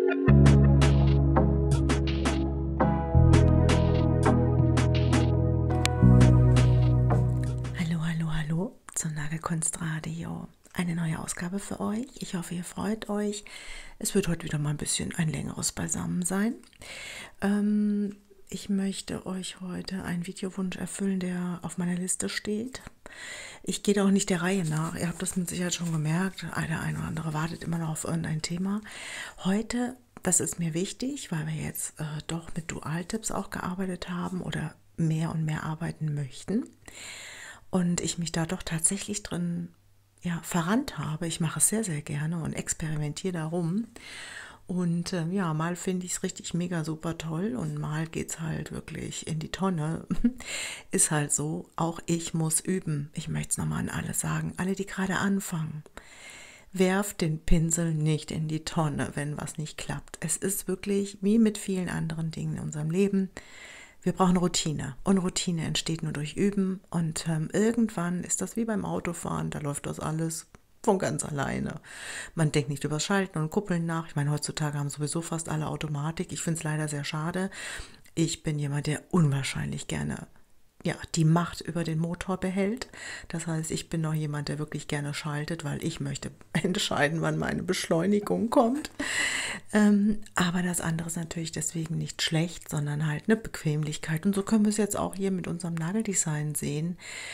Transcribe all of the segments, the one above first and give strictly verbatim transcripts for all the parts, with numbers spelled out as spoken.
Hallo, hallo, hallo zum Nagelkunstradio. Eine neue Ausgabe für euch. Ich hoffe, ihr freut euch. Es wird heute wieder mal ein bisschen ein längeres Beisammensein. Ähm, ich möchte euch heute einen Videowunsch erfüllen, der auf meiner Liste steht. Ich gehe auch nicht der Reihe nach. Ihr habt das mit Sicherheit schon gemerkt. Der eine oder andere wartet immer noch auf irgendein Thema. Heute, das ist mir wichtig, weil wir jetzt äh, doch mit Dualtips auch gearbeitet haben oder mehr und mehr arbeiten möchten. Und ich mich da doch tatsächlich drin ja, verrannt habe. Ich mache es sehr, sehr gerne und experimentiere darum. Und äh, ja, mal finde ich es richtig mega super toll und mal geht es halt wirklich in die Tonne. Ist halt so, auch ich muss üben. Ich möchte es nochmal an alle sagen, alle, die gerade anfangen. Werft den Pinsel nicht in die Tonne, wenn was nicht klappt. Es ist wirklich wie mit vielen anderen Dingen in unserem Leben. Wir brauchen Routine und Routine entsteht nur durch Üben und ähm, irgendwann ist das wie beim Autofahren, da läuft das alles von ganz alleine. Man denkt nicht über Schalten und Kuppeln nach. Ich meine, heutzutage haben sowieso fast alle Automatik. Ich finde es leider sehr schade. Ich bin jemand, der unwahrscheinlich gerne ja, die Macht über den Motor behält. Das heißt, ich bin noch jemand, der wirklich gerne schaltet, weil ich möchte entscheiden, wann meine Beschleunigung kommt. Ähm, aber das andere ist natürlich deswegen nicht schlecht, sondern halt eine Bequemlichkeit. Und so können wir es jetzt auch hier mit unserem Nageldesign sehen.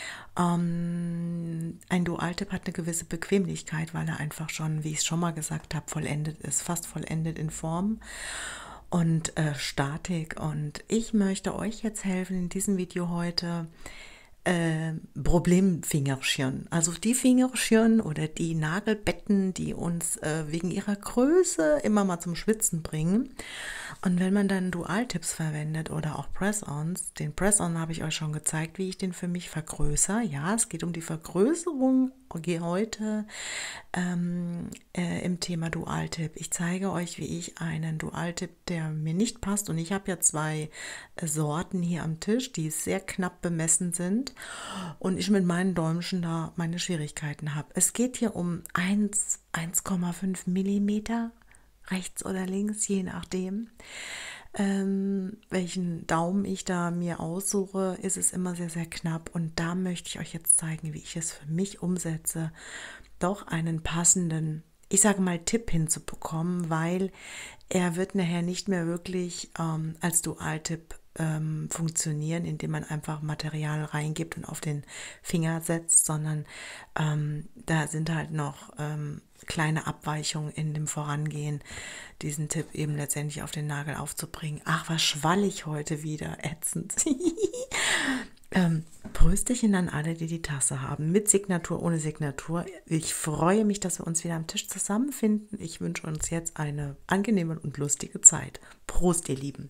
Ähm, ein Dualtip hat eine gewisse Bequemlichkeit, weil er einfach schon, wie ich es schon mal gesagt habe, vollendet ist, fast vollendet in Form und äh, Statik. Und ich möchte euch jetzt helfen in diesem Video heute äh, Problemfingerchen. Also die Fingerchen oder die Nagelbetten, die uns äh, wegen ihrer Größe immer mal zum Schwitzen bringen. Und wenn man dann Dualtips verwendet oder auch Press-Ons, den Press-On habe ich euch schon gezeigt, wie ich den für mich vergrößere. Ja, es geht um die Vergrößerung heute ähm, äh, im Thema Dualtip. Ich zeige euch, wie ich einen Dualtip, der mir nicht passt, und ich habe ja zwei äh, Sorten hier am Tisch, die sehr knapp bemessen sind und ich mit meinen Däumchen da meine Schwierigkeiten habe. Es geht hier um eins Komma fünf Millimeter, rechts oder links, je nachdem. Ähm, welchen Daumen ich da mir aussuche, ist es immer sehr, sehr knapp. Und da möchte ich euch jetzt zeigen, wie ich es für mich umsetze, doch einen passenden, ich sage mal, Tipp hinzubekommen, weil er wird nachher nicht mehr wirklich ähm, als Dualtipp ähm, funktionieren, indem man einfach Material reingibt und auf den Finger setzt, sondern ähm, da sind halt noch ähm, kleine Abweichungen in dem Vorangehen, diesen Tipp eben letztendlich auf den Nagel aufzubringen. Ach, was schwall ich heute wieder, ätzend. ähm, Prösterchen an alle, die die Tasse haben, mit Signatur, ohne Signatur. Ich freue mich, dass wir uns wieder am Tisch zusammenfinden. Ich wünsche uns jetzt eine angenehme und lustige Zeit. Prost, ihr Lieben.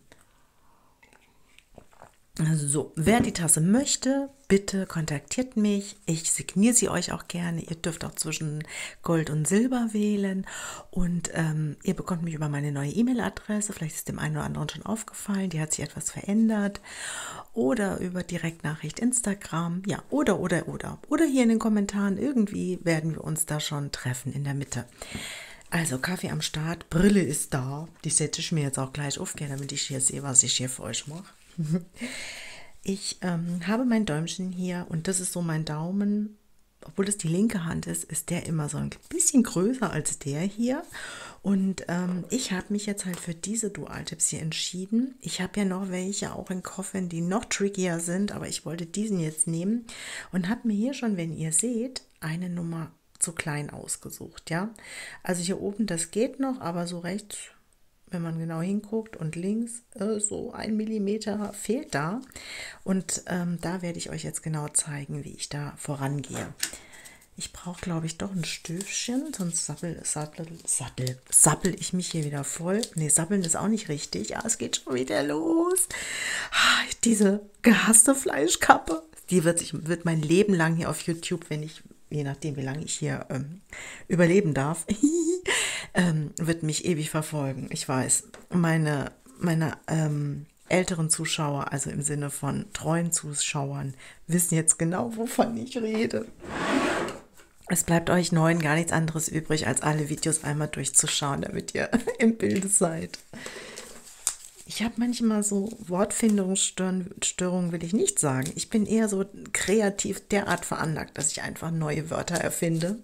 So, wer die Tasse möchte, bitte kontaktiert mich. Ich signiere sie euch auch gerne. Ihr dürft auch zwischen Gold und Silber wählen. Und ähm, ihr bekommt mich über meine neue E-Mail-Adresse. Vielleicht ist dem einen oder anderen schon aufgefallen. Die hat sich etwas verändert. Oder über Direktnachricht Instagram. Ja, oder, oder, oder. Oder hier in den Kommentaren. Irgendwie werden wir uns da schon treffen in der Mitte. Also Kaffee am Start. Brille ist da. Die setze ich mir jetzt auch gleich auf, damit ich hier sehe, was ich hier für euch mache. Ich ähm, habe mein Däumchen hier und das ist so mein Daumen. Obwohl das die linke Hand ist, ist der immer so ein bisschen größer als der hier. Und ähm, ich habe mich jetzt halt für diese Dualtips hier entschieden. Ich habe ja noch welche auch in Koffern, die noch trickier sind, aber ich wollte diesen jetzt nehmen und habe mir hier schon, wenn ihr seht, eine Nummer zu klein ausgesucht. Ja, also hier oben, das geht noch, aber so rechts, wenn man genau hinguckt, und links äh, so ein Millimeter fehlt da. Und ähm, da werde ich euch jetzt genau zeigen, wie ich da vorangehe. Ich brauche, glaube ich, doch ein Stöfchen, sonst sappel, sappel, sappel, sappel ich mich hier wieder voll. Ne, sappeln ist auch nicht richtig. Ja, es geht schon wieder los. Diese gehasste Fleischkappe, die wird, sich, wird mein Leben lang hier auf YouTube, wenn ich, je nachdem, wie lange ich hier ähm, überleben darf, ähm, wird mich ewig verfolgen. Ich weiß, meine, meine ähm, älteren Zuschauer, also im Sinne von treuen Zuschauern, wissen jetzt genau, wovon ich rede. Es bleibt euch Neuen gar nichts anderes übrig, als alle Videos einmal durchzuschauen, damit ihr im Bilde seid. Ich habe manchmal so Wortfindungsstörungen, will ich nicht sagen. Ich bin eher so kreativ derart veranlagt, dass ich einfach neue Wörter erfinde.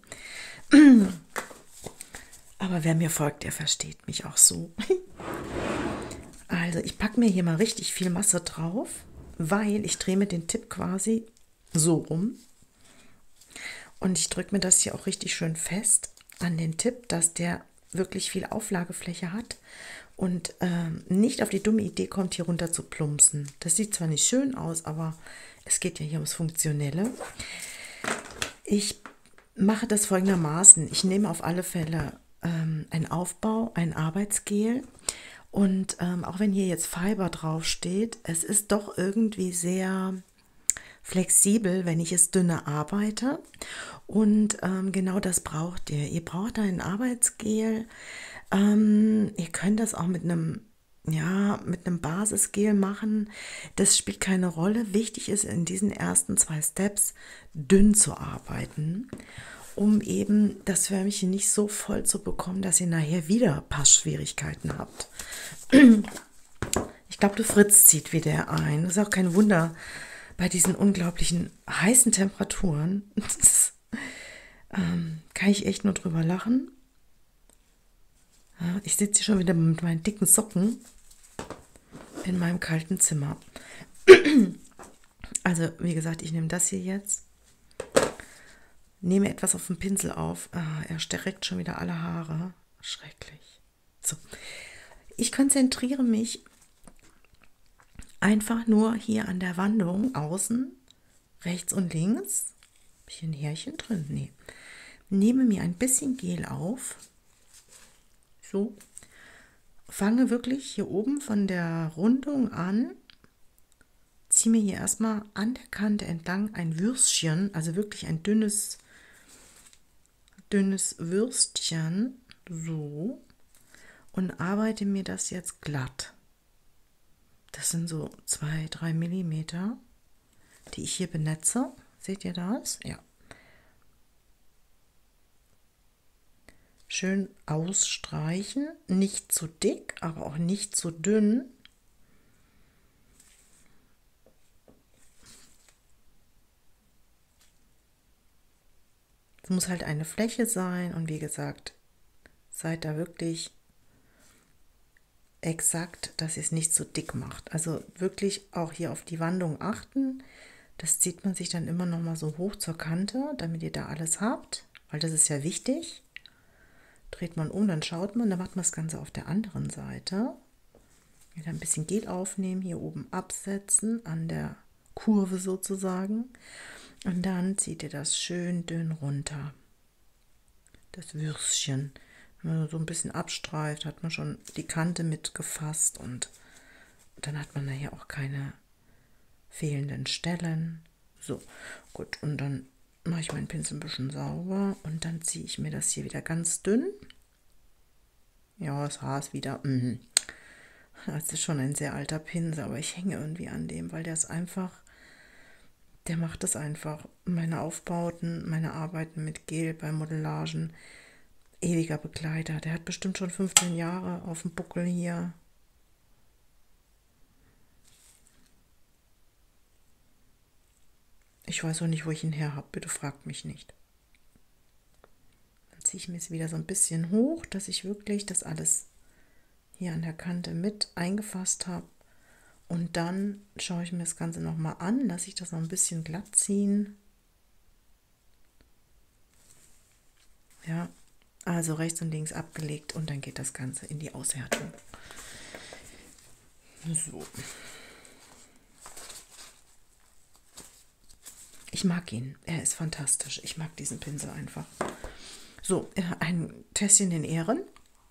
Aber wer mir folgt, der versteht mich auch so. Also ich packe mir hier mal richtig viel Masse drauf, weil ich drehe mir den Tipp quasi so rum. Und ich drücke mir das hier auch richtig schön fest an den Tipp, dass der wirklich viel Auflagefläche hat und ähm, nicht auf die dumme Idee kommt, hier runter zu plumpsen. Das sieht zwar nicht schön aus, aber es geht ja hier ums Funktionelle. Ich mache das folgendermaßen. Ich nehme auf alle Fälle ähm, einen Aufbau, ein Arbeitsgel und ähm, auch wenn hier jetzt Fiber drauf steht, es ist doch irgendwie sehr flexibel, wenn ich es dünner arbeite. Und ähm, genau das braucht ihr. Ihr braucht ein Arbeitsgel. Ähm, ihr könnt das auch mit einem, ja, mit einem Basisgel machen. Das spielt keine Rolle. Wichtig ist in diesen ersten zwei Steps dünn zu arbeiten, um eben das Förmchen nicht so voll zu bekommen, dass ihr nachher wieder Passschwierigkeiten habt. Ich glaube, du Fritz zieht wieder ein. Das ist auch kein Wunder, bei diesen unglaublichen heißen Temperaturen ähm, kann ich echt nur drüber lachen. Ja, ich sitze hier schon wieder mit meinen dicken Socken in meinem kalten Zimmer. Also, wie gesagt, ich nehme das hier jetzt, nehme etwas auf den Pinsel auf. Ah, er streckt schon wieder alle Haare. Schrecklich. So. Ich konzentriere mich einfach nur hier an der Wandung außen, rechts und links. Habe ich hier ein Härchen drin? Nee. Nehme mir ein bisschen Gel auf. So. Fange wirklich hier oben von der Rundung an. Ziehe mir hier erstmal an der Kante entlang ein Würstchen, also wirklich ein dünnes, dünnes Würstchen. So. Und arbeite mir das jetzt glatt. Das sind so zwei, drei Millimeter, die ich hier benetze. Seht ihr das? Ja. Schön ausstreichen. Nicht zu dick, aber auch nicht zu dünn. Es muss halt eine Fläche sein und wie gesagt, seid da wirklich exakt, dass ihr es nicht so dick macht. Also wirklich auch hier auf die Wandung achten. Das zieht man sich dann immer noch mal so hoch zur Kante, damit ihr da alles habt, weil das ist ja wichtig. Dreht man um, dann schaut man, dann macht man das Ganze auf der anderen Seite. Wieder ein bisschen Gel aufnehmen, hier oben absetzen, an der Kurve sozusagen. Und dann zieht ihr das schön dünn runter. Das Würstchen. Wenn man so ein bisschen abstreift, hat man schon die Kante mitgefasst und dann hat man nachher auch keine fehlenden Stellen. So, gut, und dann mache ich meinen Pinsel ein bisschen sauber und dann ziehe ich mir das hier wieder ganz dünn. Ja, das Haar ist wieder, mm. Das ist schon ein sehr alter Pinsel, aber ich hänge irgendwie an dem, weil der ist einfach, der macht es einfach. Meine Aufbauten, meine Arbeiten mit Gel bei Modellagen, ewiger Begleiter. Der hat bestimmt schon fünfzehn Jahre auf dem Buckel hier. Ich weiß auch nicht, wo ich ihn her habe. Bitte fragt mich nicht. Dann ziehe ich mir es wieder so ein bisschen hoch, dass ich wirklich das alles hier an der Kante mit eingefasst habe. Und dann schaue ich mir das Ganze nochmal an, lasse ich das noch ein bisschen glatt ziehen. Ja, also rechts und links abgelegt und dann geht das Ganze in die Aushärtung. So. Ich mag ihn, er ist fantastisch. Ich mag diesen Pinsel einfach. So, ein Tässchen in Ehren.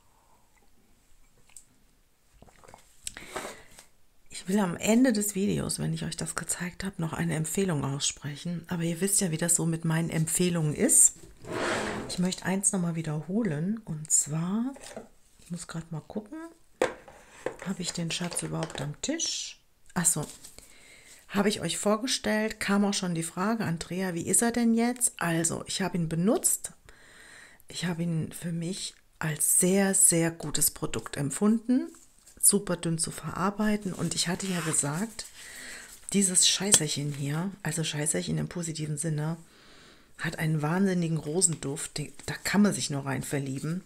Ich will am Ende des Videos, wenn ich euch das gezeigt habe, noch eine Empfehlung aussprechen. Aber ihr wisst ja, wie das so mit meinen Empfehlungen ist. Ich möchte eins nochmal wiederholen. Und zwar, ich muss gerade mal gucken, habe ich den Schatz überhaupt am Tisch? Achso, Habe ich euch vorgestellt, kam auch schon die Frage, Andrea, wie ist er denn jetzt? Also, ich habe ihn benutzt. Ich habe ihn für mich als sehr, sehr gutes Produkt empfunden. Super dünn zu verarbeiten. Und ich hatte ja gesagt, dieses Scheißerchen hier, also Scheißerchen im positiven Sinne, hat einen wahnsinnigen Rosenduft. Da kann man sich nur rein verlieben.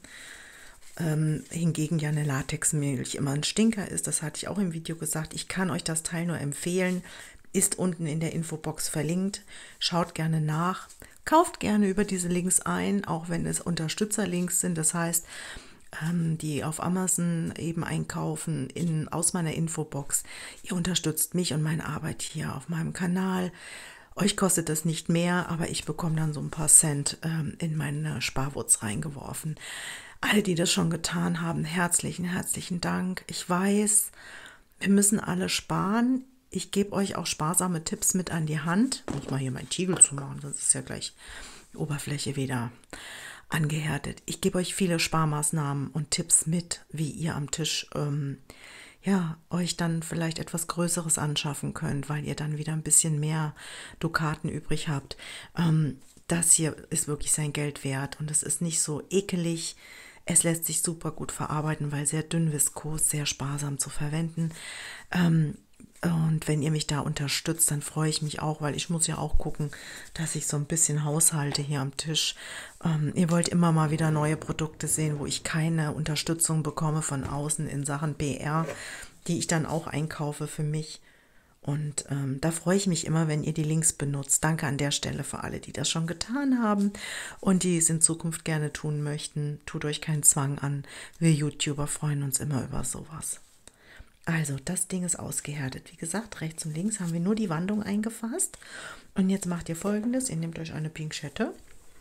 Ähm, hingegen ja eine Latexmilch immer ein Stinker ist, das hatte ich auch im Video gesagt. Ich kann euch das Teil nur empfehlen, ist unten in der Infobox verlinkt. Schaut gerne nach, kauft gerne über diese Links ein, auch wenn es Unterstützerlinks sind, das heißt, ähm, die auf Amazon eben einkaufen in, aus meiner Infobox. Ihr unterstützt mich und meine Arbeit hier auf meinem Kanal. Euch kostet das nicht mehr, aber ich bekomme dann so ein paar Cent ähm, in meine Sparwurz reingeworfen. Alle, die das schon getan haben, herzlichen, herzlichen Dank. Ich weiß, wir müssen alle sparen. Ich gebe euch auch sparsame Tipps mit an die Hand. Ich muss mal hier meinen Tiegel zumachen, sonst ist ja gleich die Oberfläche wieder angehärtet. Ich gebe euch viele Sparmaßnahmen und Tipps mit, wie ihr am Tisch ähm, ja, euch dann vielleicht etwas Größeres anschaffen könnt, weil ihr dann wieder ein bisschen mehr Dukaten übrig habt. Ähm, das hier ist wirklich sein Geld wert und es ist nicht so ekelig. Es lässt sich super gut verarbeiten, weil sehr dünn viskos, sehr sparsam zu verwenden. Ähm, und wenn ihr mich da unterstützt, dann freue ich mich auch, weil ich muss ja auch gucken, dass ich so ein bisschen haushalte hier am Tisch. Ähm, ihr wollt immer mal wieder neue Produkte sehen, wo ich keine Unterstützung bekomme von außen in Sachen P R, die ich dann auch einkaufe für mich. Und ähm, da freue ich mich immer, wenn ihr die Links benutzt. Danke an der Stelle für alle, die das schon getan haben und die es in Zukunft gerne tun möchten. Tut euch keinen Zwang an. Wir YouTuber freuen uns immer über sowas. Also, das Ding ist ausgehärtet. Wie gesagt, rechts und links haben wir nur die Wandung eingefasst. Und jetzt macht ihr Folgendes. Ihr nehmt euch eine Pinzette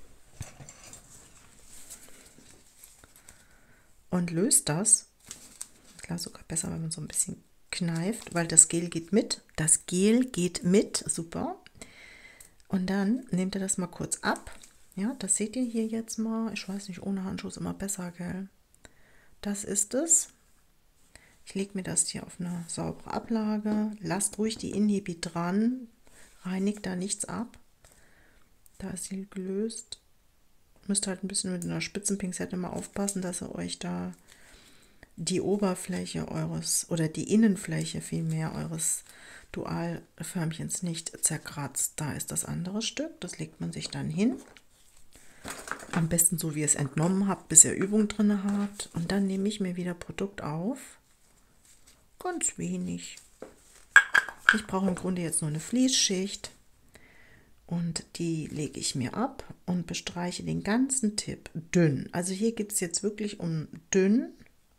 und löst das. Klar, sogar besser, wenn man so ein bisschen kneift, weil das Gel geht mit. Das Gel geht mit, super. Und dann nehmt ihr das mal kurz ab. Ja, das seht ihr hier jetzt mal. Ich weiß nicht, ohne Handschuh ist immer besser, gell? Das ist es. Ich lege mir das hier auf eine saubere Ablage. Lasst ruhig die Inhibit dran. Reinigt da nichts ab. Da ist sie gelöst. Müsst halt ein bisschen mit einer Spitzenpinzette mal aufpassen, dass ihr euch da die Oberfläche eures oder die Innenfläche vielmehr eures Dualförmchens nicht zerkratzt. Da ist das andere Stück, das legt man sich dann hin. Am besten so, wie ihr es entnommen habt, bis ihr Übung drin habt. Und dann nehme ich mir wieder Produkt auf. Ganz wenig. Ich brauche im Grunde jetzt nur eine Fließschicht. Und die lege ich mir ab und bestreiche den ganzen Tipp dünn. Also hier geht es jetzt wirklich um dünn.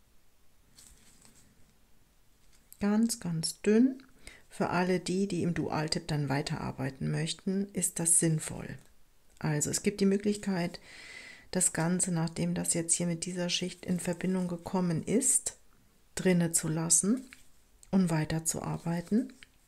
Ganz, ganz dünn. Für alle die, die im Dualtipp dann weiterarbeiten möchten, ist das sinnvoll. Also es gibt die Möglichkeit, das Ganze, nachdem das jetzt hier mit dieser Schicht in Verbindung gekommen ist, drinne zu lassen und weiterzuarbeiten.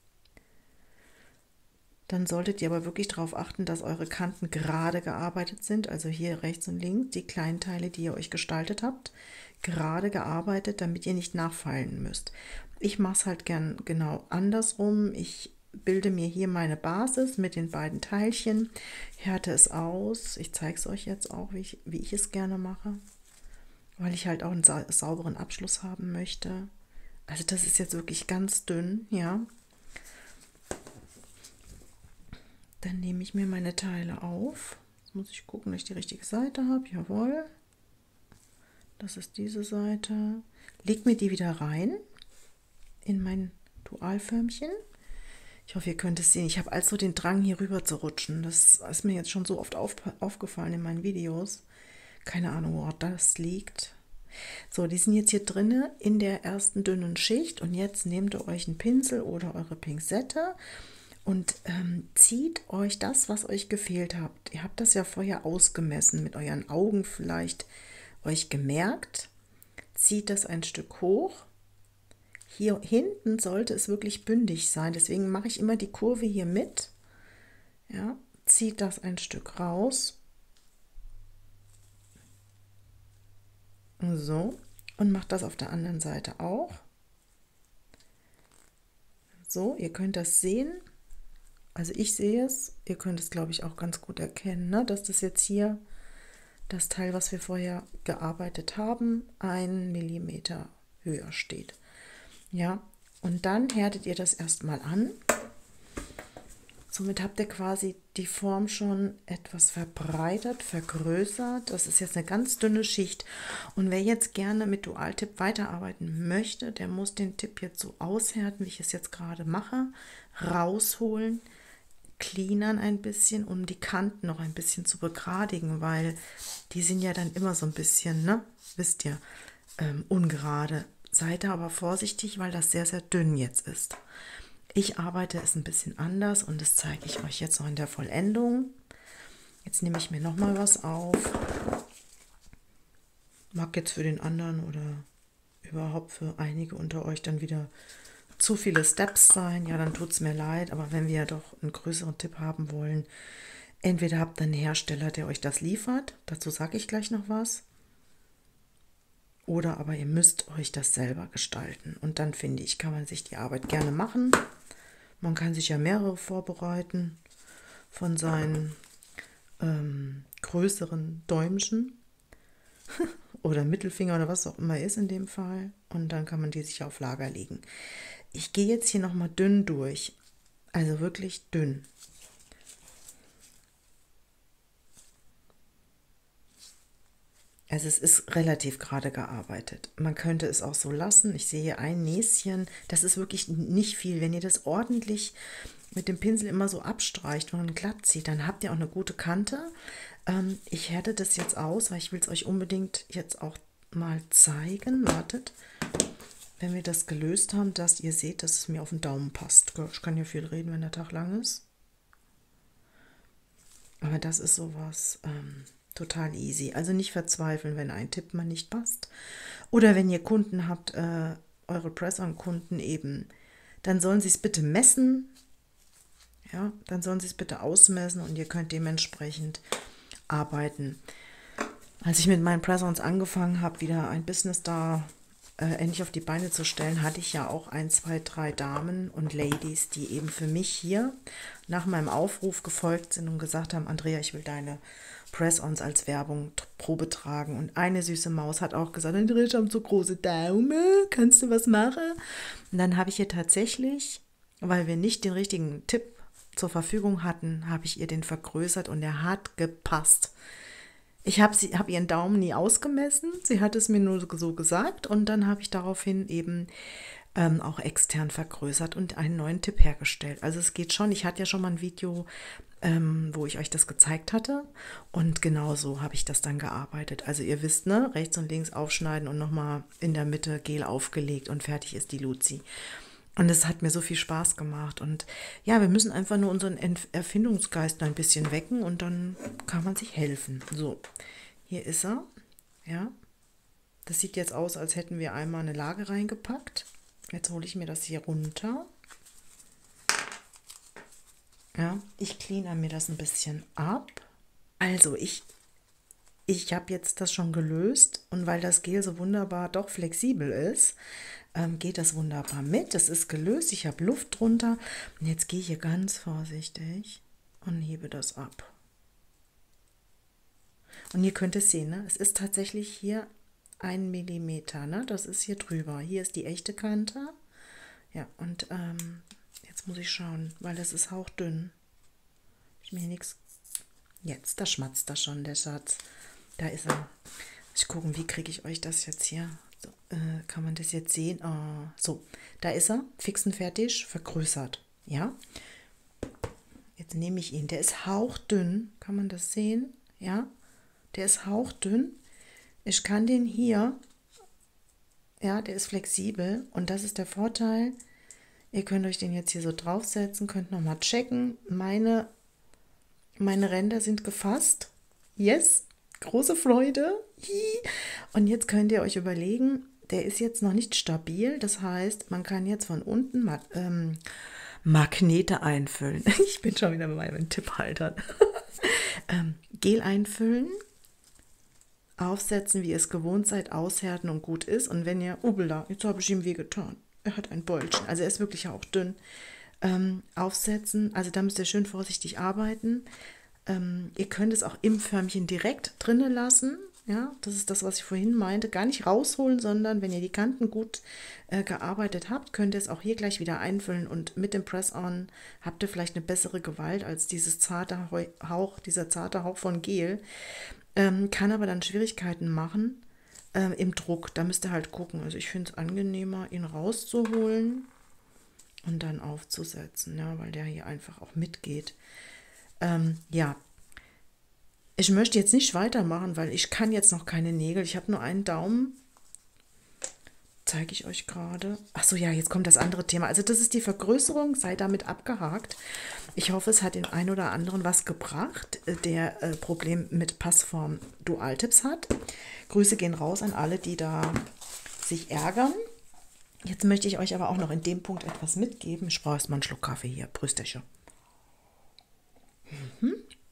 Dann solltet ihr aber wirklich darauf achten, dass eure Kanten gerade gearbeitet sind, also hier rechts und links, die kleinen Teile, die ihr euch gestaltet habt, gerade gearbeitet, damit ihr nicht nachfallen müsst. Ich mache es halt gern genau andersrum. Ich bilde mir hier meine Basis mit den beiden Teilchen, härte es aus. Ich zeige es euch jetzt auch, wie ich, wie ich es gerne mache, weil ich halt auch einen sa sauberen Abschluss haben möchte. Also das ist jetzt wirklich ganz dünn, ja. Dann nehme ich mir meine Teile auf. Jetzt muss ich gucken, dass ich die richtige Seite habe. Jawohl. Das ist diese Seite. Leg mir die wieder rein in mein Dualförmchen. Ich hoffe, ihr könnt es sehen. Ich habe also den Drang, hier rüber zu rutschen. Das ist mir jetzt schon so oft auf, aufgefallen in meinen Videos. Keine Ahnung, wo das liegt. So, die sind jetzt hier drinne in der ersten dünnen Schicht. Und jetzt nehmt ihr euch einen Pinsel oder eure Pinzette und ähm, zieht euch das, was euch gefehlt habt. Ihr habt das ja vorher ausgemessen, mit euren Augen vielleicht euch gemerkt. Zieht das ein Stück hoch. Hier hinten sollte es wirklich bündig sein, deswegen mache ich immer die Kurve hier mit. Ja, zieht das ein Stück raus. So, und macht das auf der anderen Seite auch. So, ihr könnt das sehen. Also ich sehe es. Ihr könnt es, glaube ich, auch ganz gut erkennen, ne? Dass das jetzt hier, das Teil, was wir vorher gearbeitet haben, ein Millimeter höher steht. Ja, und dann härtet ihr das erstmal an. Somit habt ihr quasi die Form schon etwas verbreitert, vergrößert. Das ist jetzt eine ganz dünne Schicht. Und wer jetzt gerne mit Dualtip weiterarbeiten möchte, der muss den Tipp jetzt so aushärten, wie ich es jetzt gerade mache, rausholen, cleanern ein bisschen, um die Kanten noch ein bisschen zu begradigen, weil die sind ja dann immer so ein bisschen, ne, wisst ihr, ähm, ungerade. Seid da aber vorsichtig, weil das sehr, sehr dünn jetzt ist. Ich arbeite es ein bisschen anders und das zeige ich euch jetzt noch in der Vollendung. Jetzt nehme ich mir noch mal was auf. Mag jetzt für den anderen oder überhaupt für einige unter euch dann wieder zu viele Steps sein. Ja, dann tut es mir leid, aber wenn wir ja doch einen größeren Tipp haben wollen, entweder habt ihr einen Hersteller, der euch das liefert, dazu sage ich gleich noch was, oder aber ihr müsst euch das selber gestalten. Und dann finde ich, kann man sich die Arbeit gerne machen. Man kann sich ja mehrere vorbereiten von seinen ähm, größeren Däumchen oder Mittelfinger oder was auch immer ist in dem Fall. Und dann kann man die sich auf Lager legen. Ich gehe jetzt hier nochmal dünn durch. Also wirklich dünn. Also es ist relativ gerade gearbeitet. Man könnte es auch so lassen. Ich sehe hier ein Näschen. Das ist wirklich nicht viel. Wenn ihr das ordentlich mit dem Pinsel immer so abstreicht und glatt zieht, dann habt ihr auch eine gute Kante. Ähm, ich härte das jetzt aus, weil ich will es euch unbedingt jetzt auch mal zeigen. Wartet, wenn wir das gelöst haben, dass ihr seht, dass es mir auf den Daumen passt. Ich kann ja viel reden, wenn der Tag lang ist. Aber das ist sowas... Ähm, total easy. Also nicht verzweifeln, wenn ein Tipp mal nicht passt. Oder wenn ihr Kunden habt, äh, eure Press-on-Kunden eben, dann sollen sie es bitte messen. Ja, dann sollen sie es bitte ausmessen und ihr könnt dementsprechend arbeiten. Als ich mit meinen Press-ons angefangen habe, wieder ein Business da äh, endlich auf die Beine zu stellen, hatte ich ja auch ein, zwei, drei Damen und Ladies, die eben für mich hier nach meinem Aufruf gefolgt sind und gesagt haben, Andrea, ich will deine Press-ons als Werbung Probe tragen. Und eine süße Maus hat auch gesagt, Andrea, ich habe so große Daumen, kannst du was machen? Und dann habe ich ihr tatsächlich, weil wir nicht den richtigen Tipp zur Verfügung hatten, habe ich ihr den vergrößert und er hat gepasst. Ich habe hab ihren Daumen nie ausgemessen, sie hat es mir nur so gesagt und dann habe ich daraufhin eben ähm, auch extern vergrößert und einen neuen Tipp hergestellt. Also es geht schon, ich hatte ja schon mal ein Video, ähm, wo ich euch das gezeigt hatte und genau so habe ich das dann gearbeitet. Also ihr wisst, ne, rechts und links aufschneiden und nochmal in der Mitte Gel aufgelegt und fertig ist die Luzi. Und es hat mir so viel Spaß gemacht. Und ja, wir müssen einfach nur unseren Erfindungsgeist ein bisschen wecken und dann kann man sich helfen. So, hier ist er. Ja, das sieht jetzt aus, als hätten wir einmal eine Lage reingepackt. Jetzt hole ich mir das hier runter. Ja, ich cleane mir das ein bisschen ab. Also ich, ich habe jetzt das schon gelöst und weil das Gel so wunderbar doch flexibel ist, ähm, geht das wunderbar mit. Das ist gelöst, ich habe Luft drunter und jetzt gehe ich hier ganz vorsichtig und hebe das ab. Und ihr könnt es sehen, ne? Es ist tatsächlich hier ein Millimeter, ne? Das ist hier drüber. Hier ist die echte Kante. Ja, und ähm, jetzt muss ich schauen, weil das ist hauchdünn. Ich mir nichts. Jetzt, da schmatzt das schon, der Schatz. Da ist er. Ich gucken, wie kriege ich euch das jetzt hier? So, äh, kann man das jetzt sehen? Oh, so, da ist er, fix und fertig, vergrößert. Ja. Jetzt nehme ich ihn. Der ist hauchdünn. Kann man das sehen? Ja. Der ist hauchdünn. Ich kann den hier, ja, der ist flexibel und das ist der Vorteil. Ihr könnt euch den jetzt hier so draufsetzen, könnt nochmal checken. Meine, meine Ränder sind gefasst. Yes, große Freude. Und jetzt könnt ihr euch überlegen, der ist jetzt noch nicht stabil. Das heißt, man kann jetzt von unten Mag ähm, Magnete einfüllen. Ich bin schon wieder bei meinen Tipphaltern. ähm, Gel einfüllen. Aufsetzen, wie ihr es gewohnt seid, aushärten und gut ist. Und wenn ihr, ubela, jetzt habe ich ihm weh getan. er hat ein Beulchen, also er ist wirklich auch dünn, ähm, aufsetzen. Also da müsst ihr schön vorsichtig arbeiten. Ähm, ihr könnt es auch im Förmchen direkt drinnen lassen. Ja, das ist das, was ich vorhin meinte. Gar nicht rausholen, sondern wenn ihr die Kanten gut äh, gearbeitet habt, könnt ihr es auch hier gleich wieder einfüllen und mit dem Press-On habt ihr vielleicht eine bessere Gewalt als dieses zarte Hauch, dieser zarte Hauch von Gel. Ähm, kann aber dann Schwierigkeiten machen ähm, im Druck. Da müsst ihr halt gucken. Also ich finde es angenehmer, ihn rauszuholen und dann aufzusetzen, ja, weil der hier einfach auch mitgeht. Ähm, ja, ich möchte jetzt nicht weitermachen, weil ich kann jetzt noch keine Nägel. Ich habe nur einen Daumen. Zeige ich euch gerade. Ach so, ja, jetzt kommt das andere Thema. Also das ist die Vergrößerung, sei damit abgehakt. Ich hoffe, es hat den einen oder anderen was gebracht, der äh, Problem mit Passform Dualtips hat. Grüße gehen raus an alle, die da sich ärgern. Jetzt möchte ich euch aber auch noch in dem Punkt etwas mitgeben. Ich brauche erstmal einen Schluck Kaffee hier. Prösterchen. Mhm.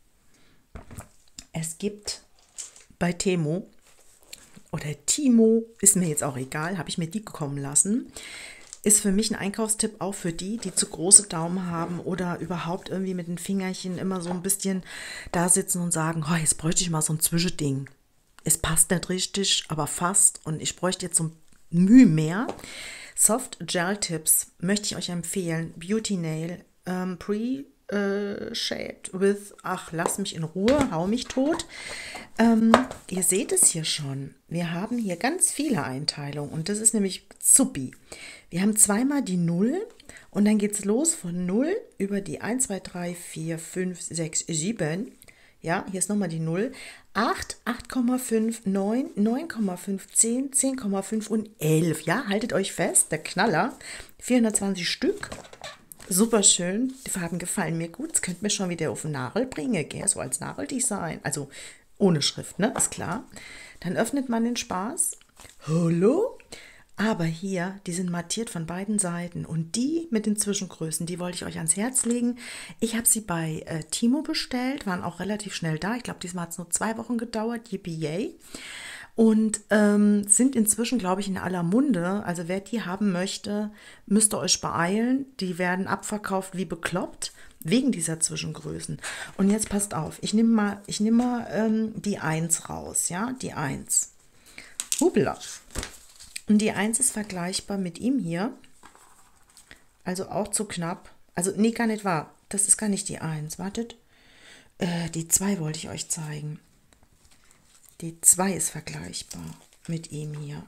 Es gibt bei Temo oder Timo, ist mir jetzt auch egal, habe ich mir die kommen lassen. Ist für mich ein Einkaufstipp auch für die, die zu große Daumen haben oder überhaupt irgendwie mit den Fingerchen immer so ein bisschen da sitzen und sagen, oh, jetzt bräuchte ich mal so ein Zwischending. Es passt nicht richtig, aber fast und ich bräuchte jetzt so ein Mühe mehr. Soft Gel Tips möchte ich euch empfehlen. Beauty Nail ähm, Pre äh, Shaped with, ach, lass mich in Ruhe, hau mich tot. Ähm, ihr seht es hier schon. Wir haben hier ganz viele Einteilungen und das ist nämlich Zuppi. Wir haben zweimal die null und dann geht es los von null über die eins, zwei, drei, vier, fünf, sechs, sieben. Ja, hier ist nochmal die null. acht, acht Komma fünf, neun, neun Komma fünf, zehn, zehn Komma fünf und elf. Ja, haltet euch fest, der Knaller. vierhundertzwanzig Stück. Super schön. Die Farben gefallen mir gut. Das könnt mir schon wieder auf den Nagel bringen, gell? So als Nageldesign. Also ohne Schrift, ne? Ist klar. Dann öffnet man den Spaß. Hallo? Aber hier, die sind mattiert von beiden Seiten und die mit den Zwischengrößen, die wollte ich euch ans Herz legen. Ich habe sie bei äh, Timo bestellt, waren auch relativ schnell da. Ich glaube, diesmal hat es nur zwei Wochen gedauert, yippie yay. Und ähm, sind inzwischen, glaube ich, in aller Munde. Also wer die haben möchte, müsst ihr euch beeilen. Die werden abverkauft wie bekloppt, wegen dieser Zwischengrößen. Und jetzt passt auf, ich nehme mal, ich nehme mal ähm, die eins raus, ja, die eins. Hubla. Und die eins ist vergleichbar mit ihm hier. Also auch zu knapp. Also, nee, gar nicht wahr. Das ist gar nicht die eins. Wartet. Äh, die zwei wollte ich euch zeigen. Die zwei ist vergleichbar mit ihm hier.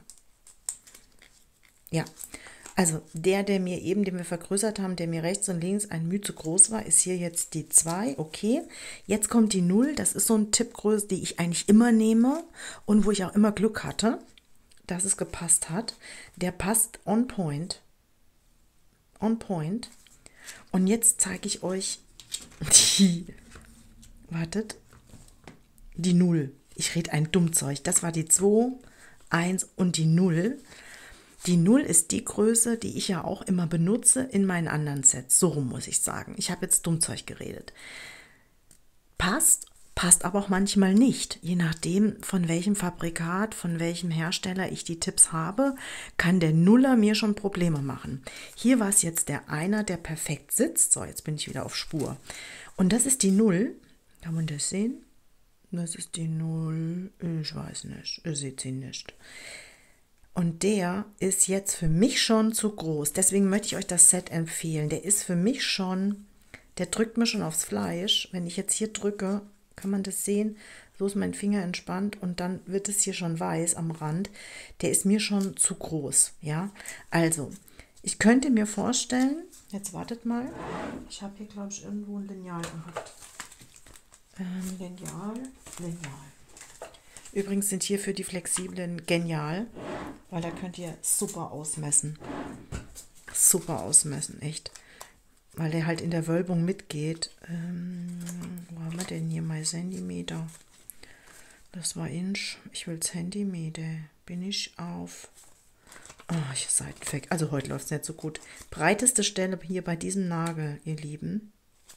Ja, also der, der mir eben, den wir vergrößert haben, der mir rechts und links ein Mühe zu groß war, ist hier jetzt die zwei. Okay, jetzt kommt die null. Das ist so eine Tippgröße, die ich eigentlich immer nehme und wo ich auch immer Glück hatte, dass es gepasst hat. Der passt on point. On point. Und jetzt zeige ich euch die, wartet, die null. Ich rede ein Dummzeug. Das war die zwei, eins und die null. Die null ist die Größe, die ich ja auch immer benutze in meinen anderen Sets. So rum muss ich sagen. Ich habe jetzt Dummzeug geredet. Passt, passt aber auch manchmal nicht. Je nachdem, von welchem Fabrikat, von welchem Hersteller ich die Tipps habe, kann der Nuller mir schon Probleme machen. Hier war es jetzt der Einer, der perfekt sitzt. So, jetzt bin ich wieder auf Spur. Und das ist die null. Kann man das sehen? Das ist die null. Ich weiß nicht. Ihr seht sie nicht. Und der ist jetzt für mich schon zu groß. Deswegen möchte ich euch das Set empfehlen. Der ist für mich schon, der drückt mir schon aufs Fleisch. Wenn ich jetzt hier drücke, kann man das sehen? So ist mein Finger entspannt und dann wird es hier schon weiß am Rand. Der ist mir schon zu groß. Ja, also ich könnte mir vorstellen, jetzt wartet mal. Ich habe hier, glaube ich, irgendwo ein Lineal gehabt. Ähm, Lineal, Lineal. Übrigens sind hier für die flexiblen genial, weil da könnt ihr super ausmessen. Super ausmessen, echt. Weil der halt in der Wölbung mitgeht. Ähm, wo haben wir denn hier mal Zentimeter? Das war Inch. Ich will Zentimeter. Bin ich auf... Oh, ihr seid weg. Also heute läuft es nicht so gut. Breiteste Stelle hier bei diesem Nagel, ihr Lieben.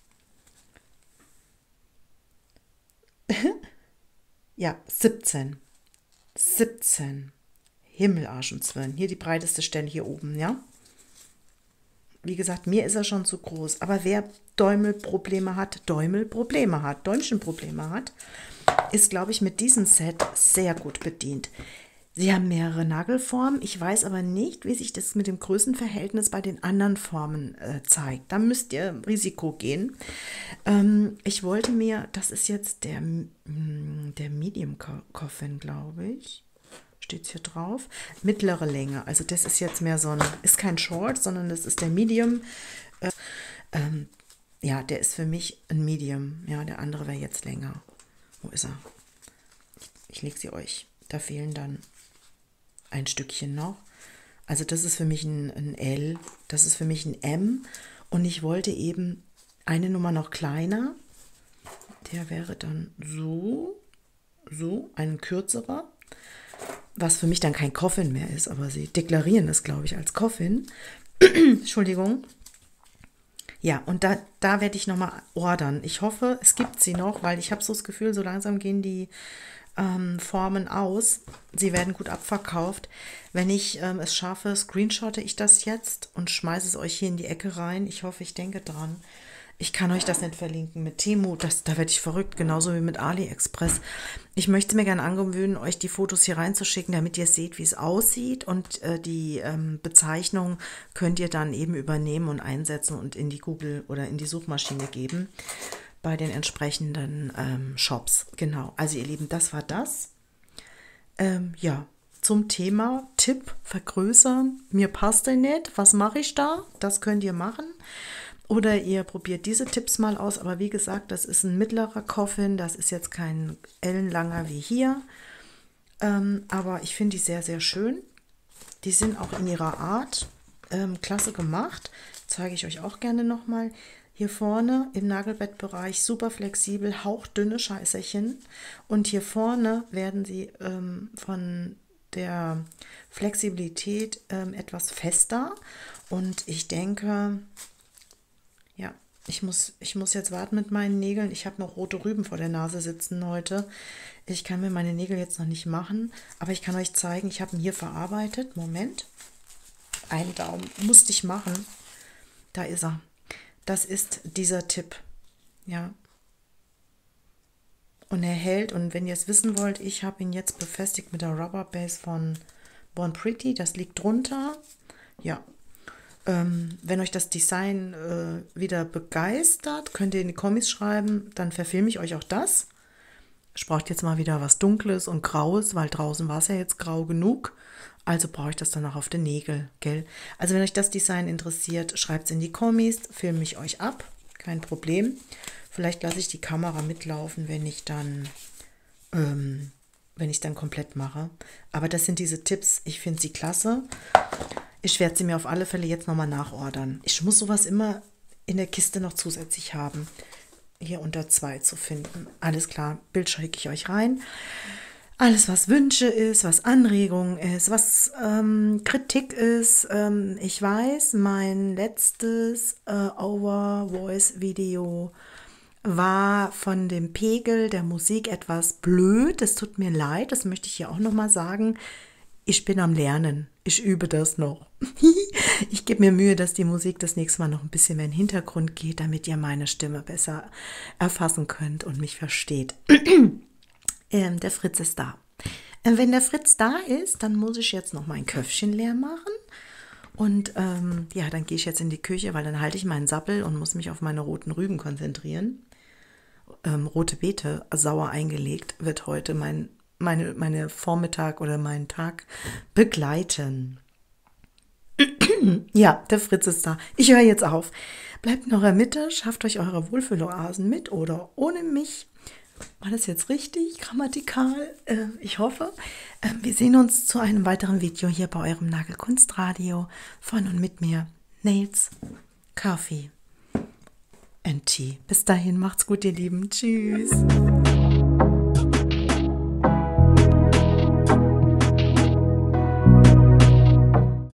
Ja, siebzehn. siebzehn. Himmelarschenzwirn. Hier die breiteste Stelle hier oben, ja. wie gesagt, mir ist er schon zu groß. Aber wer Däumelprobleme hat, Däumelprobleme hat, Däumchenprobleme hat, ist, glaube ich, mit diesem Set sehr gut bedient. Sie haben mehrere Nagelformen. Ich weiß aber nicht, wie sich das mit dem Größenverhältnis bei den anderen Formen äh, zeigt. Da müsst ihr Risiko gehen. Ähm, ich wollte mir, das ist jetzt der, der Medium Coffin, glaube ich. Steht es hier drauf. Mittlere Länge. Also das ist jetzt mehr so ein, ist kein Short, sondern das ist der Medium. Äh, ähm, ja, der ist für mich ein Medium. Ja, der andere wäre jetzt länger. Wo ist er? Ich, ich lege sie euch. Da fehlen dann ein Stückchen noch. Also das ist für mich ein, ein L, das ist für mich ein M und ich wollte eben eine Nummer noch kleiner. Der wäre dann so, so, ein kürzerer, was für mich dann kein Coffin mehr ist, aber sie deklarieren das, glaube ich, als Coffin. Entschuldigung. Ja, und da, da werde ich nochmal ordern. Ich hoffe, es gibt sie noch, weil ich habe so das Gefühl, so langsam gehen die ähm, Formen aus. Sie werden gut abverkauft. Wenn ich ähm, es schaffe, screenshotte ich das jetzt und schmeiße es euch hier in die Ecke rein. Ich hoffe, ich denke dran. Ich kann euch das nicht verlinken mit Temu, das, da werde ich verrückt, genauso wie mit AliExpress. Ich möchte mir gerne angewöhnen, euch die Fotos hier reinzuschicken, damit ihr seht, wie es aussieht. Und äh, die ähm, Bezeichnung könnt ihr dann eben übernehmen und einsetzen und in die Google oder in die Suchmaschine geben bei den entsprechenden ähm, Shops. Genau, also ihr Lieben, das war das. Ähm, ja, zum Thema Tipp vergrößern. Mir passt der nicht. Was mache ich da? Das könnt ihr machen. Oder ihr probiert diese Tipps mal aus, aber wie gesagt, das ist ein mittlerer Coffin, das ist jetzt kein ellenlanger wie hier, ähm, aber ich finde die sehr, sehr schön. Die sind auch in ihrer Art ähm, klasse gemacht, zeige ich euch auch gerne nochmal. Hier vorne im Nagelbettbereich super flexibel, hauchdünne Scheißerchen und hier vorne werden sie ähm, von der Flexibilität ähm, etwas fester und ich denke... Ja, ich muss, ich muss jetzt warten mit meinen Nägeln. Ich habe noch rote Rüben vor der Nase sitzen heute. Ich kann mir meine Nägel jetzt noch nicht machen, aber ich kann euch zeigen, ich habe ihn hier verarbeitet. Moment. Einen Daumen musste ich machen. Da ist er. Das ist dieser Tipp. Ja. Und er hält, und wenn ihr es wissen wollt, ich habe ihn jetzt befestigt mit der Rubber Base von Born Pretty. Das liegt drunter. Ja. Ähm, wenn euch das Design äh, wieder begeistert, könnt ihr in die Kommis schreiben, dann verfilme ich euch auch das. Ich brauche jetzt mal wieder was Dunkles und Graues, weil draußen war es ja jetzt grau genug. Also brauche ich das dann auch auf den Nägel, gell? Also wenn euch das Design interessiert, schreibt es in die Kommis, filme ich euch ab, kein Problem. Vielleicht lasse ich die Kamera mitlaufen, wenn ich dann, ähm, wenn ich dann komplett mache. Aber das sind diese Tipps, ich finde sie klasse. Ich werde sie mir auf alle Fälle jetzt nochmal nachordern. Ich muss sowas immer in der Kiste noch zusätzlich haben. Hier unter zwei zu finden. Alles klar, Bild schicke ich euch rein. Alles, was Wünsche ist, was Anregungen ist, was ähm, Kritik ist. Ähm, ich weiß, mein letztes äh, Over-Voice-Video war von dem Pegel der Musik etwas blöd. Es tut mir leid, das möchte ich hier auch nochmal sagen. Ich bin am Lernen. Ich übe das noch. Ich gebe mir Mühe, dass die Musik das nächste Mal noch ein bisschen mehr in den Hintergrund geht, damit ihr meine Stimme besser erfassen könnt und mich versteht. ähm, der Fritz ist da. Äh, wenn der Fritz da ist, dann muss ich jetzt noch mein Köpfchen leer machen. Und ähm, ja, dann gehe ich jetzt in die Küche, weil dann halte ich meinen Sappel und muss mich auf meine roten Rüben konzentrieren. Ähm, rote Beete, sauer eingelegt, wird heute mein Meine, meine Vormittag oder meinen Tag begleiten. Ja, der Fritz ist da. Ich höre jetzt auf. Bleibt in eurer Mitte, schafft euch eure Wohlfühloasen mit oder ohne mich. War das jetzt richtig, grammatikal? Äh, ich hoffe. Äh, wir sehen uns zu einem weiteren Video hier bei eurem Nagelkunstradio von und mit mir, Nails, Coffee and Tea. Bis dahin, macht's gut, ihr Lieben. Tschüss.